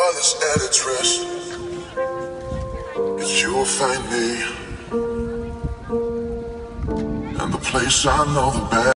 father's at its rest, you will find me. And the place I know the best.